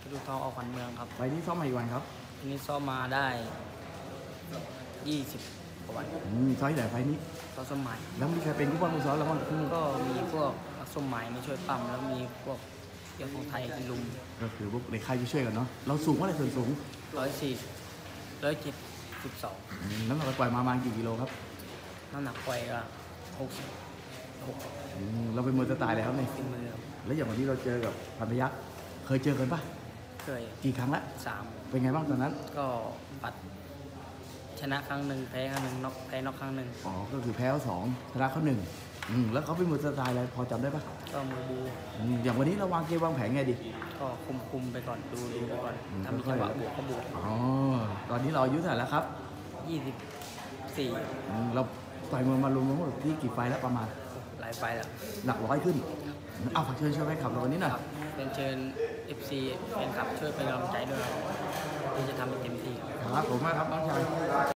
ดูทองออกขวัญเมืองครับไฟล์นี้ซ้อมมาอีกวันครับทีนี้ซ้อมมาได้20 กว่าวันซ้อมที่ไหนไฟล์นี้ซ้อมสมัยแล้วมีใครเป็นผู้ป้องกันซ้อมแล้วบ้างก็มีพวกนักสมัยมาช่วยปั้มแล้วมีพวกเกี่ยวของไทยกินลุมก็คือพวกในค่ายช่วยกันเนาะเราสูงว่าอะไรส่วนสูง 172 น้ำหนักปล่อยมากี่กิโลครับน้ำหนักปล่อยก็66 เราเป็นมวยสไตล์แล้วเนี่ยแล้วอย่างวันนี้เราเจอกับพันพยัคฆ์เคยเจอกันปะเคยกี่ครั้งละ 3 เป็นไงบ้างตอนนั้นก็ปัดชนะครั้งหนึ่งแพ้ครั้งหนึ่งน็อกครั้งหนึ่งก็คือแพ้เขา2ชนะเขา1แล้วเขาเป็นมวยสไตล์อะไรพอจำได้ปะก็มือบูอย่างวันนี้เราวางเกมวางแผนไงดีก็คุมไปก่อนดูไปก่อนทำมีจังหวะบวกก็บวกตอนนี้เราอายุเท่าไหร่แล้วครับ 24 เราต่อยมวยมารวมๆที่กี่ไฟแล้วประมาณหลายไฟแล้วหลักร้อยขึ้นเอาฝากเชิญให้ขับเราวันนี้หน่อยเป็นเชิญ FC แฟนคลับช่วยเป็นกำลังใจด้วยที่จะทำให้เต็มที่ครับผมมากครับน้องชาย